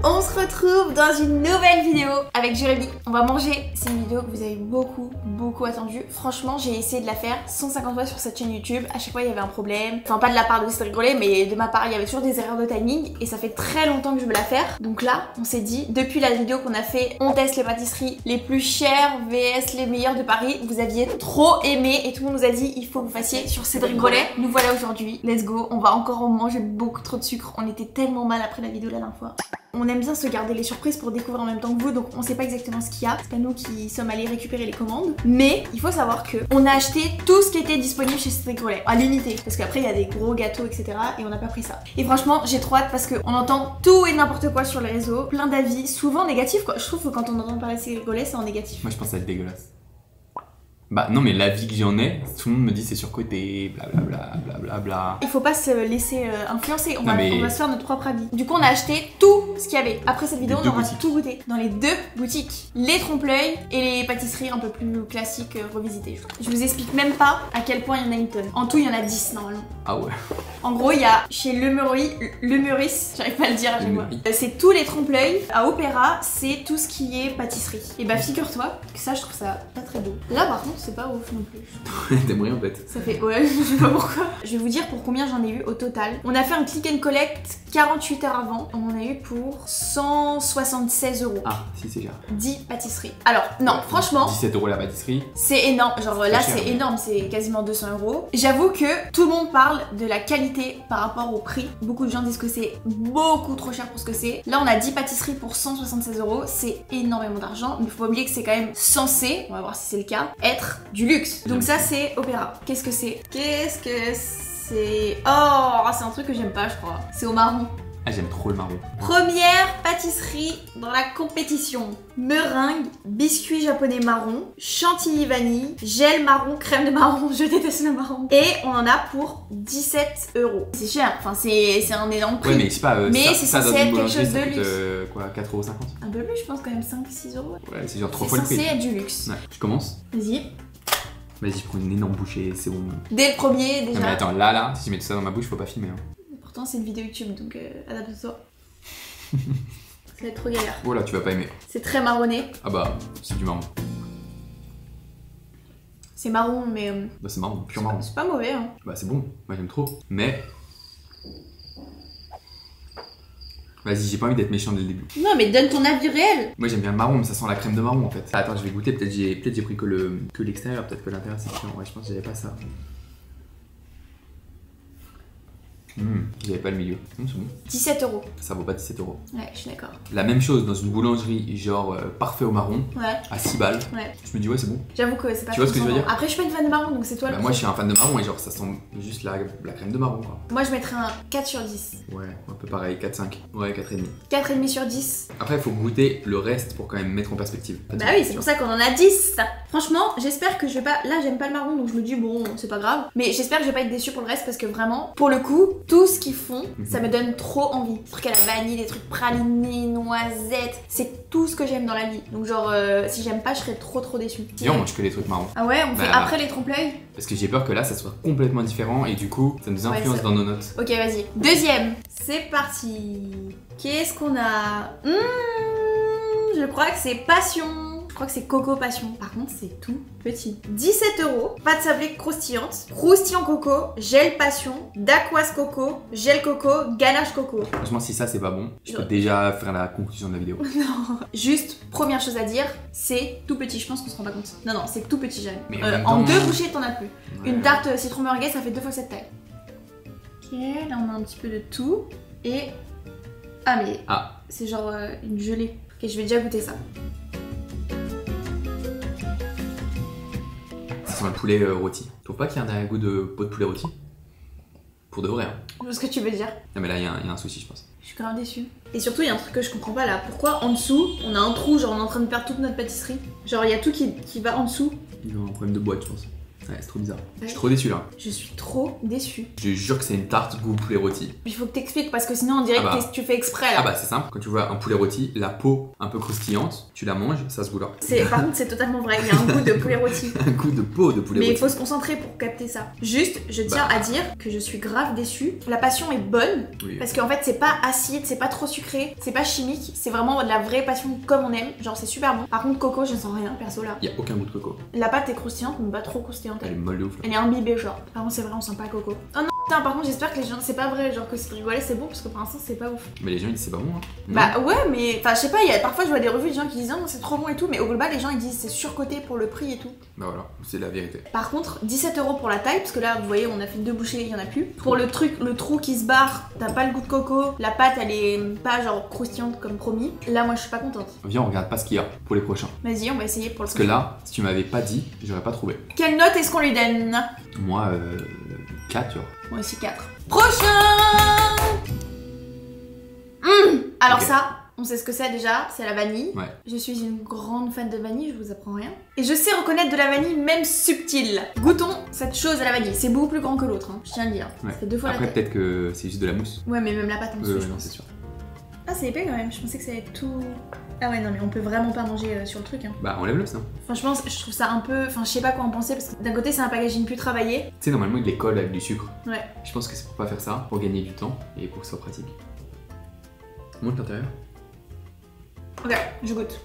On se retrouve dans une nouvelle vidéo avec Jérémy. On va manger. C'est une vidéo que vous avez beaucoup attendue. Franchement, j'ai essayé de la faire 150 fois sur cette chaîne YouTube. À chaque fois, il y avait un problème. Enfin, pas de la part de Cédric Grolet, mais de ma part, il y avait toujours des erreurs de timing. Et ça fait très longtemps que je veux la faire. Donc là, on s'est dit, depuis la vidéo qu'on a fait, on teste les pâtisseries les plus chères vs les meilleures de Paris. Vous aviez trop aimé et tout le monde nous a dit, il faut que vous fassiez sur Cédric Grolet. Nous voilà aujourd'hui. Let's go. On va encore en manger beaucoup trop de sucre. On était tellement mal après la vidéo la dernière fois. On aime bien se garder les surprises pour découvrir en même temps que vous, donc on sait pas exactement ce qu'il y a. C'est pas nous qui sommes allés récupérer les commandes. Mais il faut savoir que on a acheté tout ce qui était disponible chez Cédric Grolet, à l'unité. Parce qu'après il y a des gros gâteaux, etc. Et on n'a pas pris ça. Et franchement, j'ai trop hâte parce qu'on entend tout et n'importe quoi sur les réseaux. Plein d'avis, souvent négatifs quoi. Je trouve que quand on entend parler de Cédric Grolet, c'est en négatif. Moi je pense que ça va être dégueulasse. Bah non mais l'avis que j'en ai, tout le monde me dit c'est surcoté, blablabla. Il faut pas se laisser influencer, on va se faire notre propre avis. Du coup on a acheté tout ce qu'il y avait. Après cette vidéo on aura tout goûté. Dans les deux boutiques, les trompe-l'œil et les pâtisseries un peu plus classiques revisitées. Je vous explique même pas à quel point il y en a une tonne. En tout il y en a 10 normalement. Ah ouais. En gros il y a chez Le Meurice, j'arrive pas à le dire à chaque fois. C'est tous les trompe-l'œil. À Opéra c'est tout ce qui est pâtisserie. Et bah figure-toi que ça je trouve ça pas très beau. Là par contre c'est pas ouf non plus. T'aimes rien en fait. Ça fait ouais, je sais pas pourquoi. Je vais vous dire pour combien j'en ai eu au total. On a fait un click and collect 48 heures avant. On en a eu pour 176 €. Ah si c'est cher. 10 pâtisseries. Alors non, franchement 17 € la pâtisserie. C'est énorme, genre là c'est énorme, c'est quasiment 200 €. J'avoue que tout le monde parle de la qualité par rapport au prix. Beaucoup de gens disent que c'est beaucoup trop cher pour ce que c'est. Là on a 10 pâtisseries pour 176 €. C'est énormément d'argent, mais faut pas oublier que c'est quand même censé, on va voir si c'est le cas, être du luxe. Donc ça c'est Opéra. Qu'est-ce que c'est? Qu'est-ce que c'est? Oh, c'est un truc que j'aime pas je crois. C'est au marron. Ah j'aime trop le marron. Première pâtisserie dans la compétition. Meringue, biscuit japonais marron, chantilly vanille, gel marron, crème de marron, je déteste le marron. Et on en a pour 17 €. C'est cher, enfin c'est un énorme prix. Ouais mais c'est pas mais c'est censé être quelque chose de luxe. Quoi, 4,50 €? Un peu plus je pense quand même, 5-6 €. Ouais c'est genre 3 fois le prix. C'est censé être du luxe. Ouais, je commence. Vas-y. Vas-y je prends une énorme bouchée, c'est bon. Dès le premier déjà. Non mais attends, là, si je mets tout ça dans ma bouche, faut pas filmer hein. Pourtant c'est une vidéo YouTube donc adapte-toi. Ça va être trop galère. Oh là tu vas pas aimer. C'est très marronné. Ah bah c'est du marron. C'est marron mais... Bah c'est marron, pur marron. C'est pas mauvais hein. Bah c'est bon, moi j'aime trop. Mais... Vas-y, j'ai pas envie d'être méchant dès le début. Non mais donne ton avis réel. Moi j'aime bien le marron, mais ça sent la crème de marron en fait. Ah, attends, je vais goûter, peut-être j'ai pris que l'extérieur, peut-être que l'intérieur c'est différent. Ouais, je pense que j'avais pas ça. J'avais pas le milieu. C'est bon. 17 €. Ça vaut pas 17 €. Ouais, je suis d'accord. La même chose dans une boulangerie, genre parfait au marron, ouais. à 6 balles. Ouais. Je me dis, ouais, c'est bon. J'avoue que c'est pas. Tu vois ce que je veux dire? Après, je suis pas une fan de marron, donc c'est toi le. Moi, je suis un fan de marron et genre, ça sent juste la crème de marron, quoi. Moi, je mettrais un 4 sur 10. Ouais, un peu pareil, 4,5. Ouais, 4,5. 4,5 sur 10. Après, il faut goûter le reste pour quand même mettre en perspective. Bah oui, c'est pour ça qu'on en a 10. Franchement, j'espère que je vais pas. Là, j'aime pas le marron, donc je me dis, bon, c'est pas grave. Mais j'espère que je vais pas être déçue pour le reste parce que vraiment, pour le coup, tout ce qu'ils font, ça me donne trop envie. Des trucs à la vanille, des trucs pralinés, noisettes. C'est tout ce que j'aime dans la vie. Donc, genre, si j'aime pas, je serais trop déçue. Et on mange que les trucs marrons. Ah ouais, on fait après les trompe-l'œil. Parce que j'ai peur que là, ça soit complètement différent et du coup, ça nous influence dans nos notes. Ok, vas-y. Deuxième. C'est parti. Qu'est-ce qu'on a? Je crois que c'est passion. Je crois que c'est coco passion. Par contre, c'est tout petit. 17 €. Pâte sablée croustillante. Croustillant coco. Gel passion. Daqouaz coco. Gel coco. Ganache coco. Franchement, si ça, c'est pas bon, je peux déjà faire la conclusion de la vidéo. Non. Juste, première chose à dire, c'est tout petit. Je pense qu'on se rend pas compte. Non, c'est tout petit, jamais. Mais en 2 bouchées, t'en as plus. Ouais. Une tarte citron meringuée, ça fait 2 fois cette taille. Ok, là, on a un petit peu de tout. Et... Ah, mais... Ah. C'est genre une gelée. Ok, je vais déjà goûter ça. Ça sent le poulet rôti. Tu trouves pas qu'il y a un goût de pot de poulet rôti? Pour de vrai, hein. Je vois ce que tu veux dire. Non mais là, il y a un souci, je pense. Je suis quand même déçue. Et surtout, il y a un truc que je comprends pas là. Pourquoi en dessous, on a un trou, genre on est en train de perdre toute notre pâtisserie? Genre, il y a tout qui va en dessous. Ils ont un problème de boîte, je pense. Ouais, c'est trop bizarre. Ouais. Je suis trop déçu là. Je suis trop déçue. Je jure que c'est une tarte goût poulet rôti. Il faut que t'expliques parce que sinon on dirait que tu fais exprès là. Ah bah c'est simple, quand tu vois un poulet rôti, la peau un peu croustillante, tu la manges, ça se goût là. Par contre c'est totalement vrai, il y a un goût de poulet rôti. Un goût de peau de poulet Mais il rôti. faut se concentrer pour capter ça. Juste, je tiens à dire que je suis grave déçue. La passion est bonne Oui. parce qu'en fait c'est pas acide, c'est pas trop sucré, c'est pas chimique, c'est vraiment de la vraie passion comme on aime. Genre c'est super bon. Par contre coco, je ne sens rien perso là. Il y a aucun goût de coco. La pâte est croustillante mais pas trop croustillante. Elle est molle de ouf là. Elle est imbibée genre. Par contre c'est vrai, on sent pas coco. Oh non putain, par contre j'espère que les gens, c'est pas vrai, genre que c'est rigolé c'est bon parce que pour l'instant c'est pas ouf. Mais les gens ils disent c'est pas bon hein. Non. Bah ouais mais enfin je sais pas, parfois je vois des revues de gens qui disent non c'est trop bon et tout, mais au global les gens ils disent c'est surcoté pour le prix et tout. Bah voilà, c'est la vérité. Par contre 17 € pour la taille, parce que là vous voyez on a fait 2 bouchées, il y en a plus. Pour le truc, le trou qui se barre, t'as pas le goût de coco, la pâte elle est pas genre croustillante comme promis. Là moi je suis pas contente. Viens on regarde pas ce qu'il y a pour les prochains. Vas-y on va essayer pour le Parce que là, si tu m'avais pas dit, j'aurais pas trouvé. Quelle note est-ce qu'on lui donne? Moi, 4 tu vois. Moi aussi 4. Prochain. Alors Ok. ça, on sait ce que c'est déjà, c'est la vanille. Ouais. Je suis une grande fan de vanille, je vous apprends rien. Et je sais reconnaître de la vanille même subtile. Goûtons cette chose à la vanille, c'est beaucoup plus grand que l'autre, hein. Je tiens à le dire. Ouais. Ça fait 2 fois Après la taille. peut-être que c'est juste de la mousse. Ouais mais même la pâte en dessous je Non pense. c'est sûr. Ah c'est épais quand même, je pensais que ça allait être tout... Ah ouais non mais on peut vraiment pas manger sur le truc hein. Bah enlève-le ça. Franchement je trouve ça un peu... Enfin je sais pas quoi en penser parce que d'un côté c'est un packaging plus travaillé. Tu sais normalement ils les collent avec du sucre. Ouais. Je pense que c'est pour pas faire ça, pour gagner du temps et pour que ce soit pratique. Montre l'intérieur. Ok, je goûte.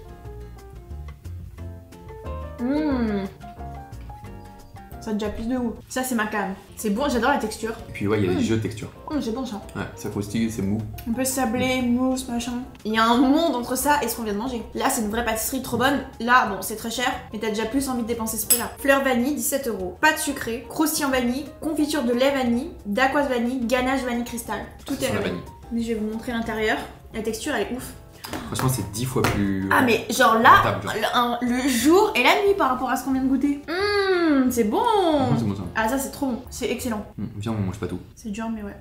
Ça a déjà plus de goût. Ça c'est ma cam. C'est bon, j'adore la texture. Et puis ouais, il y a des jeux de texture. C'est bon ça. Ouais, ça croustille, c'est mou. Un peu sablé, mousse, machin. Il y a un monde entre ça et ce qu'on vient de manger. Là c'est une vraie pâtisserie trop bonne. Là bon c'est très cher, mais t'as déjà plus envie de dépenser ce prix là. Fleur vanille, 17 €. Pâte sucrée, croustillant vanille, confiture de lait vanille, dacquoise vanille, ganache vanille cristal. Tout est Sur la vanille. vanille. Mais je vais vous montrer l'intérieur. La texture elle est ouf. Franchement c'est 10 fois plus... Ah mais genre là, rentable, genre. le jour et la nuit par rapport à ce qu'on vient de goûter. C'est bon. C'est bon ça. Ah ça c'est trop bon, c'est excellent. Viens on mange pas tout. C'est dur mais ouais.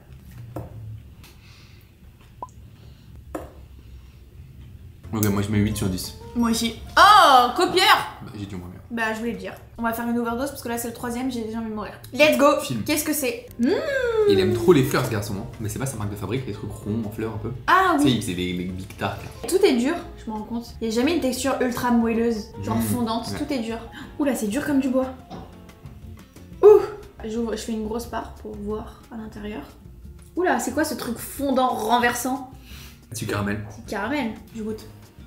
Ok moi je mets 8 sur 10. Moi aussi. Oh, copieur. Bah, j'ai dû en moins bien. Bah je voulais le dire. On va faire une overdose parce que là c'est le 3ème, j'ai déjà envie de mourir. Let's go. Film. Qu'est-ce que c'est? Il aime trop les fleurs ce garçon, hein. Mais c'est pas sa marque de fabrique, les trucs ronds en fleurs un peu. Ah Tu sais oui. il faisait des big tarts là. Tout est dur, je me rends compte. Il y a jamais une texture ultra moelleuse, genre fondante, ouais. tout est dur. Oula, c'est dur comme du bois. Ouh. Je fais une grosse part pour voir à l'intérieur. Oula, c'est quoi ce truc fondant renversant? Du caramel. C'est caramel. Je goûte.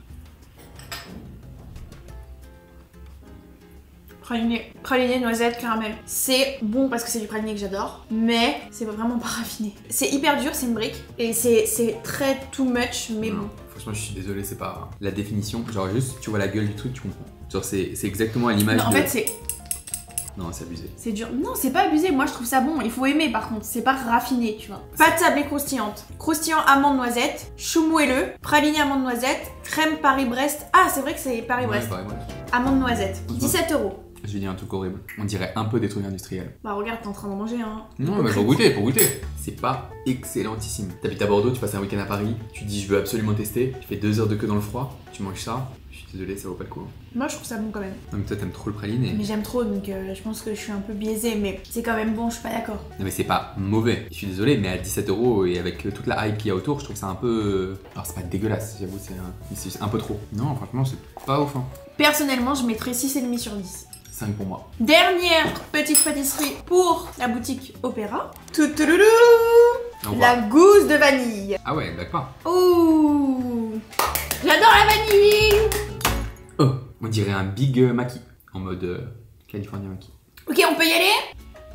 Praliné. Praliné, noisette, caramel. C'est bon parce que c'est du praliné que j'adore, mais c'est vraiment pas raffiné. C'est hyper dur, c'est une brique, et c'est très too much, mais Non, bon. franchement je suis désolé, c'est pas la définition. Genre juste tu vois la gueule du truc, tu comprends. Genre c'est exactement à l'image Non, en de... fait, c'est Non c'est abusé. C'est dur. Non, c'est pas abusé. Moi, je trouve ça bon. Il faut aimer, par contre. C'est pas raffiné, tu vois. Pâte sablée croustillante. Croustillant amande noisette. Chou moelleux. Praliné amande noisette. Crème Paris-Brest. Ah, c'est vrai que c'est Paris-Brest. Ouais, ouais. Amande noisette. 17 €. Je vais dire un truc horrible. On dirait un peu des trucs industriels. Bah, regarde, t'es en train d'en manger, hein. Non mais pour goûter, pour goûter. C'est pas excellentissime. T'habites à Bordeaux, tu passes un week-end à Paris, tu dis je veux absolument tester, tu fais 2 heures de queue dans le froid, tu manges ça. Je suis désolé, ça vaut pas le coup. Moi, je trouve ça bon quand même. Non mais toi t'aimes trop le praliné. Mais j'aime trop, donc je pense que je suis un peu biaisée. Mais c'est quand même bon, je suis pas d'accord. Non mais c'est pas mauvais. Je suis désolé, mais à 17 € et avec toute la hype qu'il y a autour, je trouve ça un peu... Alors c'est pas dégueulasse, j'avoue, c'est un peu trop. Non, franchement, c'est pas ouf. Hein. Personnellement, je mettrais 6,5 sur 10. 5 pour moi. Dernière petite pâtisserie pour la boutique Opéra. Toutouloulou, Au revoir. la gousse de vanille. Ah ouais, d'accord. Ouh, j'adore la vanille. Oh, on dirait un Big Maki, en mode California Maki. Ok, on peut y aller?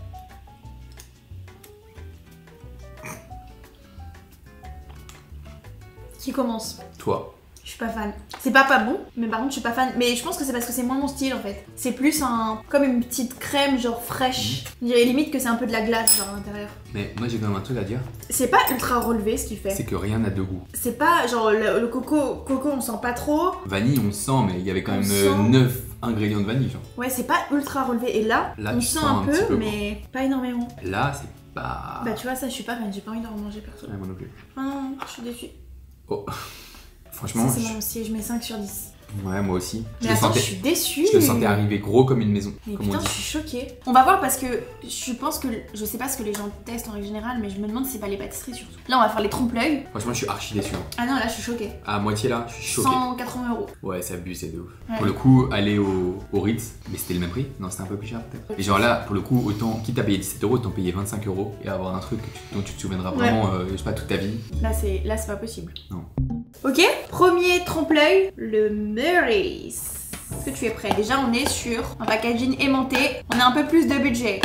Qui commence? Toi. Je suis pas fan. C'est pas bon, mais par contre je suis pas fan. Mais je pense que c'est parce que c'est moins mon style en fait. C'est plus comme une petite crème genre fraîche. Je dirais limite que c'est un peu de la glace genre à l'intérieur. Mais moi j'ai quand même un truc à dire, C'est pas ultra relevé ce qu'il fait. c'est que rien n'a de goût. C'est pas genre le coco on sent pas trop. Vanille on sent, mais il y avait quand On même sent. 9 ingrédients de vanille genre. Ouais, c'est pas ultra relevé. Et là Là, on tu sent sens un un petit peu, peu, mais pas énormément. Là c'est pas... Bah tu vois, ça je suis pas fan, j'ai pas envie d'en remanger perso. Ouais, moi non plus. Ah non, je suis déçue. Oh. Franchement, Ça c'est bon aussi, je mets 5 sur 10. Ouais, moi aussi. Mais attends, je suis déçue. Je le sentais arriver gros comme une maison. Mais comme putain, on dit. je suis choquée. On va voir parce que je pense que je sais pas ce que les gens testent en règle générale, mais je me demande si c'est pas les pâtisseries surtout. Là, on va faire les trompe-l'œil. Franchement, je suis archi déçu. Hein. Ah non, là, je suis choquée. À moitié là, je suis choqué. 180 €. Ouais, c'est abusé de ouf. Ouais. Pour le coup, aller au Ritz, mais c'était le même prix. Non, c'était un peu plus cher peut-être. Et genre là, pour le coup, autant, quitte à payer 17 €, autant payer 25 € et avoir un truc dont tu te souviendras vraiment, je sais pas, toute ta vie. Là, c'est pas possible. Non. Ok, premier trompe-l'œil, le Murray's. Est-ce que tu es prêt? Déjà, on est sur un packaging aimanté. On a un peu plus de budget.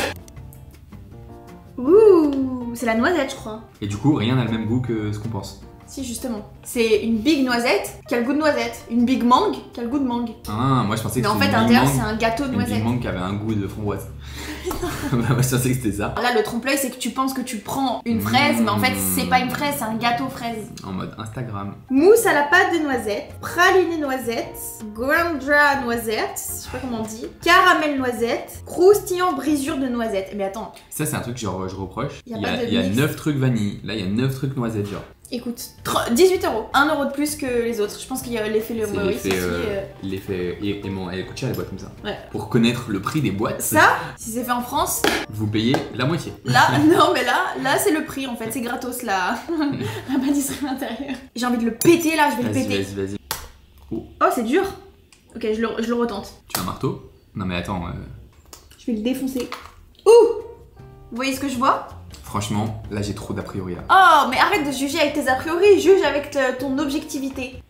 Ouh, c'est la noisette, je crois. Et du coup, rien n'a le même goût que ce qu'on pense. Si, justement. C'est une big noisette qui a le goût de noisette. Une big mangue qui a le goût de mangue. Ah, moi je pensais que Mais en c'était fait, une à big l'intérieur, mangue. c'est un gâteau de Une noisette. big mangue qui avait un goût de framboise. Moi je pensais que c'était ça. Là, le trompe-l'œil, c'est que tu penses que tu prends une fraise, mais en fait, c'est pas une fraise, c'est un gâteau fraise. En mode Instagram. Mousse à la pâte de noisette, praliné noisette, grandra noisette, je sais pas comment on dit, caramel noisette, croustillant brisure de noisette. Mais attends, Ça, c'est un truc genre je reproche. Y a pas de Il y a mix. 9 trucs vanille. Là, il y a 9 trucs noisettes, genre. écoute, 18 €. 1 € de plus que les autres. Je pense qu'il y a l'effet le C'est Maurice l'effet. aussi. L'effet. Et elle coûte cher les boîtes comme ça. Ouais. Pour connaître le prix des boîtes, Ça, si c'est fait en France, vous payez la moitié. là, non mais là c'est le prix en fait, c'est gratos là. La pâtisserie à l'intérieur. J'ai envie de le péter là, je vais le Vas-y, péter. vas-y. Oh, c'est dur. Ok, je le retente. Tu as un marteau? Non, mais attends. Je vais le défoncer. Ouh! Vous voyez ce que je vois? Franchement, là, j'ai trop d'a priori là. Oh, mais arrête de juger avec tes a priori, juge avec ton objectivité.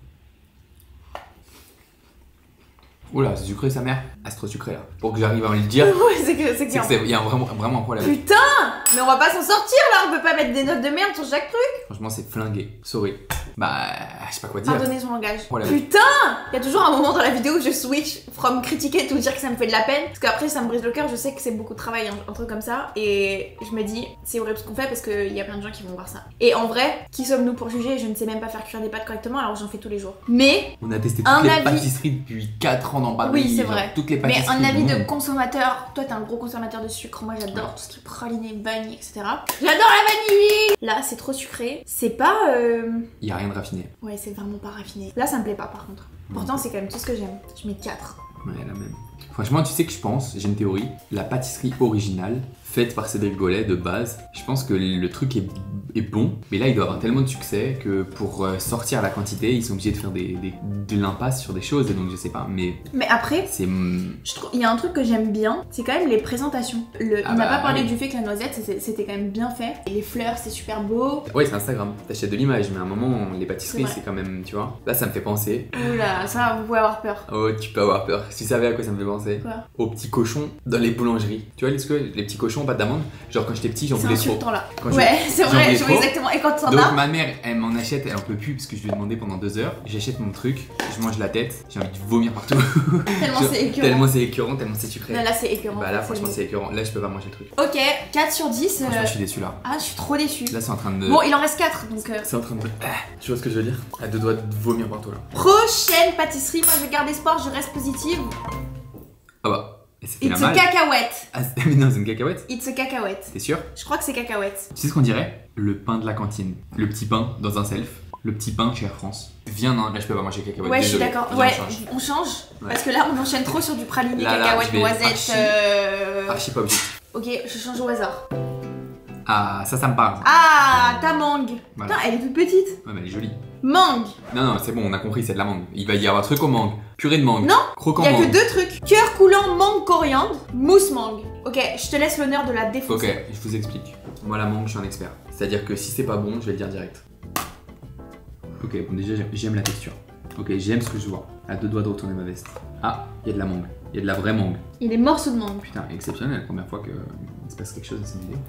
Oula, c'est sucré sa mère. Ah, c'est trop sucré là. Pour que j'arrive à le dire, Ouais, c'est que c'est qu'il y a vraiment un problème. Putain! Mais on va pas s'en sortir là, on peut pas mettre des notes de merde sur chaque truc. Franchement, c'est flingué. Sorry. Bah, je sais pas quoi dire. Pardonnez son langage. Voilà. Putain! Il y a toujours un moment dans la vidéo où je switch from critiquer tout dire que ça me fait de la peine. Parce qu'après ça me brise le cœur, je sais que c'est beaucoup de travail, un truc comme ça. Et je me dis, c'est horrible ce qu'on fait parce qu'il y a plein de gens qui vont voir ça. Et en vrai, qui sommes-nous pour juger? Je ne sais même pas faire cuire des pâtes correctement alors que j'en fais tous les jours. Mais, On a testé Un toutes les avis. pâtisseries depuis 4 ans dans Paris. Oui, c'est genre, vrai. Toutes les mais pâtisseries. un avis du de monde. consommateur, toi t'es un gros consommateur de sucre, moi j'adore tout ce qui est praliné, vanille, etc. J'adore la vanille! Là c'est trop sucré. C'est pas. Il y a rien de raffiné. Ouais, c'est vraiment pas raffiné. Là ça me plaît pas par contre. Pourtant c'est quand même tout ce que j'aime. Je mets 4. Ouais, la même. Franchement, tu sais que je pense, j'ai une théorie, la pâtisserie originale, faite par Cédric Gollet de base, je pense que le truc est bon, mais là il doit avoir tellement de succès que pour sortir la quantité, ils sont obligés de faire de l'impasse sur des choses, et donc je sais pas, mais Mais après, c'est... je trouve, il y a un truc que j'aime bien, c'est quand même les présentations. On n'a bah, pas parlé oui. du fait que la noisette c'était quand même bien fait. Et les fleurs c'est super beau. Ouais, c'est Instagram, t'achètes de l'image, mais à un moment, les pâtisseries, C'est vrai. c'est quand même, tu vois. Là, ça me fait penser... Oula, ça vous pouvez avoir peur. Oh, tu peux avoir peur. Si tu savais à quoi ça me fait penser? Quoi? Aux petits cochons dans les boulangeries. Tu vois les petits cochons en pâte d'amande? Genre quand j'étais petit, j'en C'est voulais trop. insultant là. Quand je- Ouais, c'est j'en vrai, voulais je vois trop. exactement. Et quand t'en Donc as, ma mère, elle m'en achète, elle en peut plus parce que je lui ai demandé pendant 2 heures. J'achète mon truc, je mange la tête, j'ai envie de vomir partout. tellement c'est écœurant. Tellement c'est écœurant, tellement c'est sucré. Là c'est écœurant. Bah là c'est franchement beau. c'est écœurant. Là je peux pas manger le truc. Ok, 4 sur 10. Franchement je suis déçu là. Ah, je suis trop déçue. Là c'est en train de... Bon, il en reste 4 donc. C'est en train de... Tu vois ce que je veux dire? À 2 doigts de vomir partout là. Prochaine pâtisserie, moi je garde espoir, je reste positive. Ah bah. Et ça fait It's la a mal. cacahuète. Ah mais non c'est une cacahuète. It's a cacahuète. T'es sûr? Je crois que c'est cacahuète. Tu sais ce qu'on dirait? Le pain de la cantine. Le petit pain dans un self. Le petit pain chez Air France. Viens, non, là je peux pas manger cacahuète. Ouais, je suis désolé. d'accord. Viens, Ouais, on change. on change. Ouais. Parce que là, on enchaîne trop sur du praliné, Là, cacahuète, je vais noisette. archi pas objectif. Ok, je change au hasard. Ah, ça me parle. Ah, ta mangue. Voilà. Putain, elle est toute petite. Ouais, mais elle est jolie. Mangue. Non, c'est bon, on a compris, c'est de la mangue. Il va y avoir truc au mangue, purée de mangue, Non, croquant Il y a mangue. que 2 trucs. Cœur coulant, mangue coriandre, mousse mangue. Ok, je te laisse l'honneur de la défoncer. Ok, je vous explique. Moi, la mangue, je suis un expert. C'est-à-dire que si c'est pas bon, je vais le dire direct. Ok, bon, déjà, j'aime la texture. Ok, j'aime ce que je vois. À 2 doigts de retourner ma veste. Ah, il y a de la mangue. Il y a de la vraie mangue. Il y a des morceaux de mangue. Putain, exceptionnel, la première fois que il se passe quelque chose dans cette vidéo.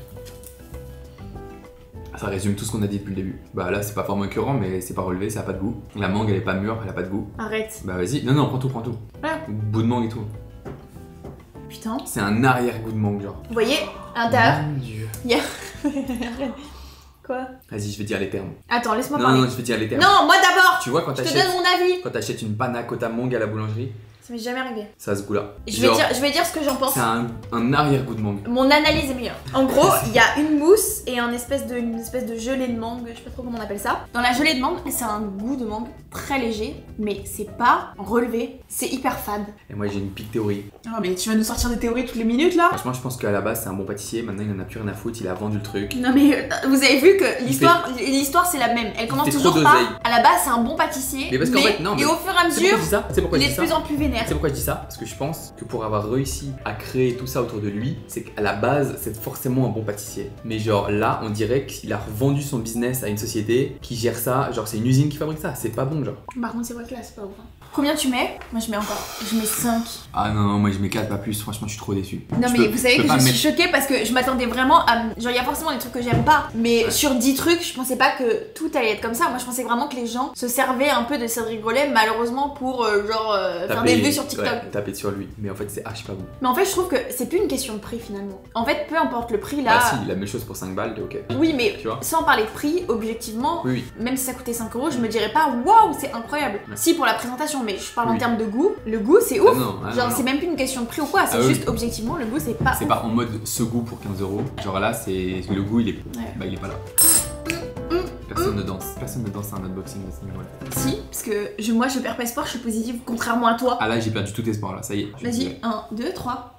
Ça résume tout ce qu'on a dit depuis le début. Bah là, c'est pas vraiment écœurant, mais c'est pas relevé, ça a pas de goût. La mangue, elle est pas mûre, elle a pas de goût. Arrête. Bah vas-y, non, prends tout. Voilà. Bout de mangue et tout. Putain. C'est un arrière-goût de mangue, genre. Vous voyez, à l'intérieur, Mon Dieu. il y a. Arrête. Quoi? Vas-y, je vais dire les termes. Attends, laisse-moi Non, parler. je vais dire les termes. Non, moi d'abord. Tu vois, quand Je te t'achètes donne mon avis. une panna cotta mangue à la boulangerie, Ça m'est jamais arrivé. Ça a ce goût-là. Je vais dire ce que j'en pense. C'est un arrière-goût de mangue. Mon analyse est meilleure. En gros, il y a une mousse et une espèce de gelée de mangue, je sais pas trop comment on appelle ça. Dans la gelée de mangue, c'est un goût de mangue très léger, mais c'est pas relevé, c'est hyper fade. Et moi j'ai une petite théorie. Oh mais tu vas nous sortir des théories toutes les minutes là. Franchement, je pense qu'à la base c'est un bon pâtissier, maintenant il en a plus rien à foutre, il a vendu le truc. Non mais vous avez vu que l'histoire c'est la même. Elle commence toujours par à la base c'est un bon pâtissier, mais parce qu'en fait, non, et au fur et à mesure, il est de plus en plus vénère. C'est pourquoi je dis ça? Parce que je pense que pour avoir réussi à créer tout ça autour de lui, c'est qu'à la base c'est forcément un bon pâtissier. Mais genre là, on dirait qu'il a revendu son business à une société qui gère ça, genre c'est une usine qui fabrique ça, c'est pas bon genre. Par contre c'est vrai que là c'est pas ouf. Combien tu mets? Moi je mets encore, je mets 5. Ah non, moi je mets 4 pas plus, franchement je suis trop déçu. Non mais vous savez que je suis choquée parce que je m'attendais vraiment à... Genre il y a forcément des trucs que j'aime pas, mais sur 10 trucs je pensais pas que tout allait être comme ça. Moi je pensais vraiment que les gens se servaient un peu de Cédric Grolet malheureusement pour faire des vues sur TikTok. Ouais, taper sur lui, mais en fait c'est archi pas bon. Mais en fait je trouve que c'est plus une question de prix finalement. En fait peu importe le prix là... Ah si, la même chose pour 5 balles, t'es ok. Oui mais sans parler de prix, objectivement, oui. Même si ça coûtait 5 €, je me dirais pas waouh c'est incroyable. Ouais. Si pour la présentation, mais je parle en termes de goût, le goût c'est ouf. Genre c'est même plus une question de prix ou quoi, c'est juste objectivement le goût c'est pas c'est pas en mode ce goût pour 15 €. Genre là c'est le goût il est bah il est pas là. Personne ne danse à un unboxing à ce niveau-là. Si, parce que moi je perds pas espoir, je suis positive contrairement à toi. Ah là j'ai perdu tout espoir là, ça y est. Vas-y, 1, 2, 3.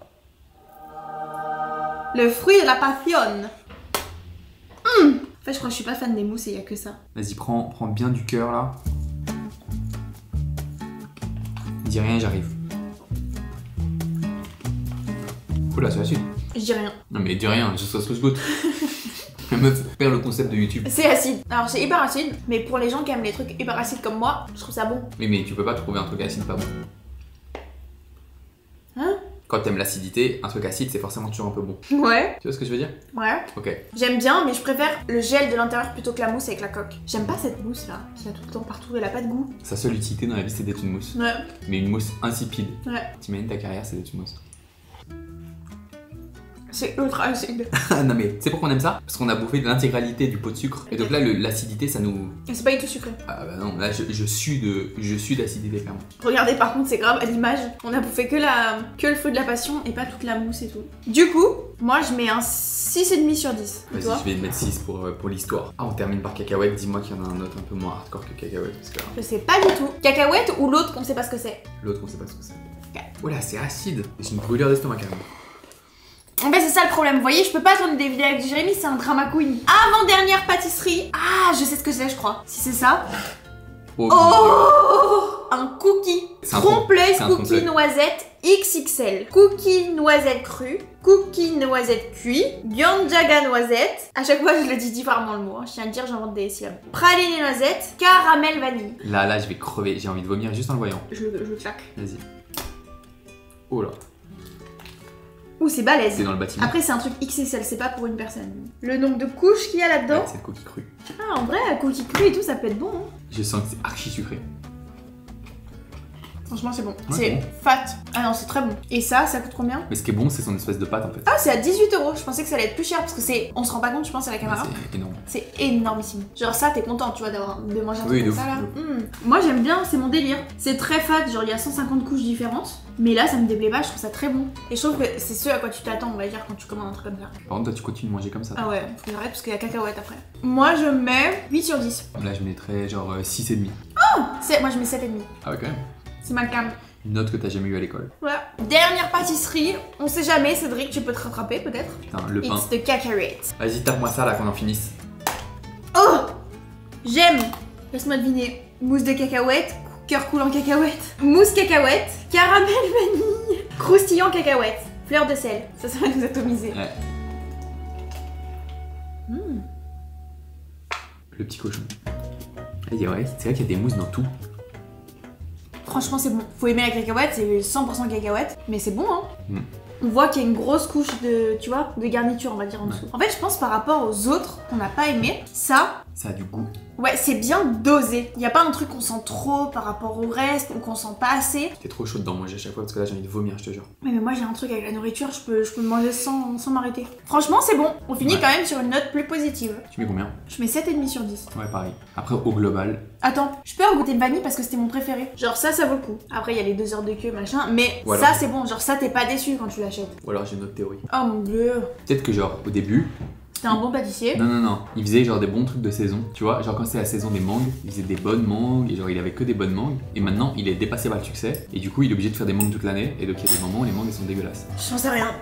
Le fruit de la passion. En fait je crois que je suis pas fan des mousses et y a que ça. Vas-y prends bien du cœur là. Dis rien, j'arrive. Oula, c'est acide. Je dis rien. Non mais dis rien, je sais ce que je goûte. La meuf perd le concept de YouTube. C'est acide. Alors c'est hyper acide, mais pour les gens qui aiment les trucs hyper acides comme moi, je trouve ça bon. Mais tu peux pas trouver un truc acide pas bon. Hein? Quand t'aimes l'acidité, un truc acide c'est forcément toujours un peu bon. Ouais. Tu vois ce que je veux dire? Ouais. Ok. J'aime bien, mais je préfère le gel de l'intérieur plutôt que la mousse avec la coque. J'aime pas cette mousse là, qui a tout le temps partout, elle a pas de goût. Sa seule utilité dans la vie c'est d'être une mousse. Ouais. Mais une mousse insipide. Ouais. T'imagines ta carrière c'est d'être une mousse. C'est ultra acide. Non mais c'est pourquoi on aime ça? Parce qu'on a bouffé de l'intégralité du pot de sucre. Et donc là l'acidité ça nous... Et c'est pas du tout sucré. Ah bah non, là je suis d'acidité clairement. Regardez par contre c'est grave à l'image. On a bouffé que le fruit de la passion et pas toute la mousse et tout. Du coup, moi je mets un 6,5 sur 10. Vas-y je vais mettre 6 pour l'histoire. Ah on termine par cacahuète, dis-moi qu'il y en a un autre un peu moins hardcore que cacahuète. Parce que... Je sais pas du tout. Cacahuète ou l'autre qu'on sait pas ce que c'est? L'autre on sait pas ce que c'est. Oh là c'est acide. C'est une brûlure d'estomac carrément. En fait c'est ça le problème, vous voyez, je peux pas tourner des vidéos avec Jérémy, c'est un drama queen. Avant-dernière pâtisserie. Ah, je sais ce que c'est je crois. Si c'est ça. Oh, un cookie. Trompe-l'œil cookie noisette XXL. Cookie noisette crue, cookie noisette cuit, Gyanjaga noisette. À chaque fois je le dis différemment le mot, je tiens à le dire, j'invente des syllabes. Praliné noisette, caramel vanille. Là je vais crever, j'ai envie de vomir juste en le voyant. Je claque. Vas-y. Oh là. Ouh, c'est balèze. C'est dans le bâtiment. Après, c'est un truc XXL, c'est pas pour une personne. Le nombre de couches qu'il y a là-dedans. Ouais, c'est le cookie cru. Ah, en vrai, un cookie cru et tout, ça peut être bon. Hein. Je sens que c'est archi sucré. Franchement, c'est bon. Ouais, c'est bon. fat. Ah non, c'est très bon. Et ça coûte combien? Mais ce qui est bon, c'est son espèce de pâte en fait. Ah, c'est à 18 €. Je pensais que ça allait être plus cher parce que c'est. On se rend pas compte, je pense, à la caméra. C'est énorme. C'est énormissime. Genre, ça, t'es content, tu vois, de manger un oui, truc comme ça là. Moi, j'aime bien, c'est mon délire. C'est très fat, genre, il y a 150 couches différentes. Mais là, ça me déplaît pas, je trouve ça très bon. Et je trouve que c'est ce à quoi tu t'attends, on va dire, quand tu commandes un truc comme ça. Par contre, toi, tu continues de manger comme ça. Ah ouais, faut que j'arrête parce qu'il y a cacahuète après. Moi, je mets 8 sur 10. Là, je mettrais genre 6,5. Oh, moi, je mets 7,5. Ah ouais, quand même. C'est ma cam. Une note que t'as jamais eu à l'école. Voilà. Dernière pâtisserie, on sait jamais, Cédric, tu peux te rattraper peut-être. Putain, le pain. It's the cacahuète. Vas-y, tape-moi ça là qu'on en finisse. Oh, j'aime. Laisse-moi deviner. Mousse de cacahuète, cœur coulant cacahuète, mousse cacahuète, caramel vanille, croustillant cacahuète, fleur de sel. Ça va nous atomiser. Ouais. Le petit cochon. Ah, ouais, c'est vrai qu'il y a des mousses dans tout. Franchement, c'est bon. Faut aimer la cacahuète, c'est 100% cacahuète, mais c'est bon, hein. On voit qu'il y a une grosse couche de, tu vois, de garniture, on va dire en dessous. En fait, je pense par rapport aux autres qu'on n'a pas aimé, ça a du goût. Ouais, c'est bien dosé. Il y a pas un truc qu'on sent trop par rapport au reste ou qu'on sent pas assez. T'es trop chaud dedans manger à chaque fois parce que là j'ai envie de vomir, je te jure. Mais moi j'ai un truc avec la nourriture, je peux le manger sans m'arrêter. Franchement, c'est bon. On finit quand même sur une note plus positive. Tu mets combien? Je mets 7,5 sur 10. Ouais, pareil. Après, au global. Attends, je peux goûter le vanille parce que c'était mon préféré. Genre ça vaut le coup. Après, il y a les 2 heures de queue, machin. Mais Voilà. ça, c'est bon. Genre ça, t'es pas déçu quand tu l'achètes. Ou alors j'ai une autre théorie. Oh mon dieu. Peut-être que genre au début. T'es un bon pâtissier. Non. Il faisait genre des bons trucs de saison. Tu vois, genre quand c'est la saison des mangues, il faisait des bonnes mangues. Et genre il avait que des bonnes mangues. Et maintenant il est dépassé par le succès. Et du coup il est obligé de faire des mangues toute l'année. Et donc il y a des moments où les mangues elles sont dégueulasses. J'en sais rien.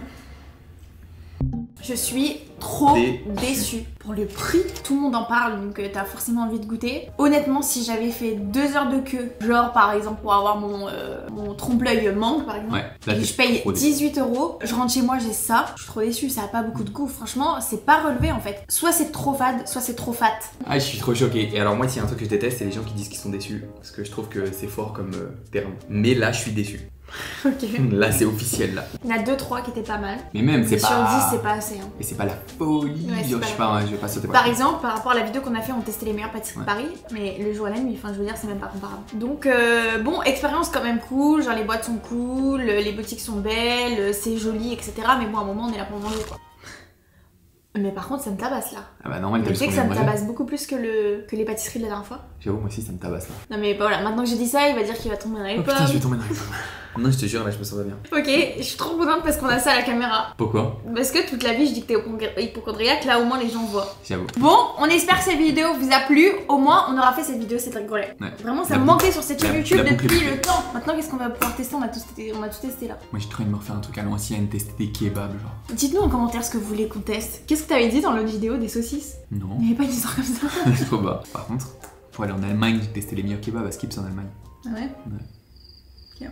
Je suis trop déçue. Pour le prix, tout le monde en parle, donc t'as forcément envie de goûter. Honnêtement, si j'avais fait 2 heures de queue, genre par exemple pour avoir mon trompe-l'œil mangue par exemple, là, et je paye 18 €, je rentre chez moi, j'ai ça, je suis trop déçue, ça a pas beaucoup de goût. Franchement, c'est pas relevé en fait. Soit c'est trop fade, soit c'est trop fat. Ah, je suis trop choqué. Et alors moi, s'il y a un truc que je déteste, c'est les gens qui disent qu'ils sont déçus. Parce que je trouve que c'est fort comme terme. Mais là, je suis déçu. Ok. Là, c'est officiel là. Il y en a 2-3 qui étaient pas mal. Mais même, c'est Sur pas. 10, c'est pas assez. Hein. Et c'est pas la folie. Ouais, Genre, je vais pas sauter Par exemple, par rapport à la vidéo qu'on a fait, on testait les meilleures pâtisseries de Paris, mais le jour à la nuit, enfin je veux dire, c'est même pas comparable. Donc bon, expérience quand même cool, genre les boîtes sont cool, les boutiques sont belles, c'est joli, etc. Mais bon, à un moment, on est là pour manger quoi. Mais par contre, ça me tabasse là. Ah bah normal, tu sais que ça me tabasse beaucoup plus que les pâtisseries de la dernière fois. J'avoue, moi aussi, ça me tabasse là. Non mais voilà, maintenant que j'ai dit ça, il va dire qu'il va tomber dans les pommes. Putain, je vais tomber dans les pommes. Non, je te jure, là, je me sens pas bien. Ok, je suis trop contente parce qu'on a ça à la caméra. Pourquoi? Parce que toute la vie, je dis que t'es hypochondriaque, là au moins les gens voient. J'avoue. Bon, on espère que cette vidéo vous a plu. Au moins, on aura fait cette vidéo, c'est rigolo. Ouais. Vraiment, ça me manquait sur cette chaîne YouTube depuis boucle. le temps. Maintenant, qu'est-ce qu'on va pouvoir tester? On a tout testé là. Moi, j'ai trop envie de me refaire un truc à l'ancienne, tester des kebabs, genre. Dites-nous en commentaire ce que vous voulez qu'on teste. Qu'est-ce que t'avais dit dans l'autre vidéo des saucisses? Non. Il n'y avait pas une histoire comme ça. C'est trop bas. Par contre, faut aller en Allemagne, j'ai testé les meilleurs kebabs à Skips en Allemagne. Ah ouais? Ok.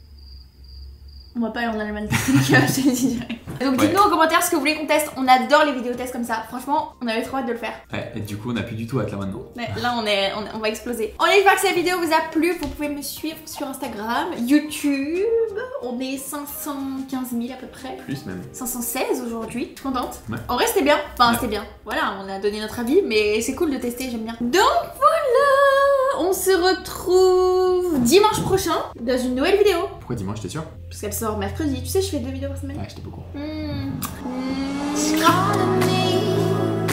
On va pas aller en Allemagne tester les kebabs, je te le dis direct. Donc dites-nous en commentaire ce que vous voulez qu'on teste. On adore les vidéos tests comme ça. Franchement, on avait trop hâte de le faire. Ouais, et du coup, on a plus du tout hâte là maintenant. Ouais, là on va exploser. On espère que cette vidéo vous a plu. Vous pouvez me suivre sur Instagram, YouTube. On est 515 000 à peu près. Plus même. 516 aujourd'hui. Je suis contente. Ouais. En vrai, c'était bien. Enfin, Ouais. c'était bien. Voilà, on a donné notre avis, mais c'est cool de tester, j'aime bien. Donc voilà, on se retrouve dimanche prochain dans une nouvelle vidéo. Pourquoi dimanche, t'es sûr? Parce qu'elle sort mercredi. Tu sais, je fais 2 vidéos par semaine. Ouais, j'étais beaucoup. Calling me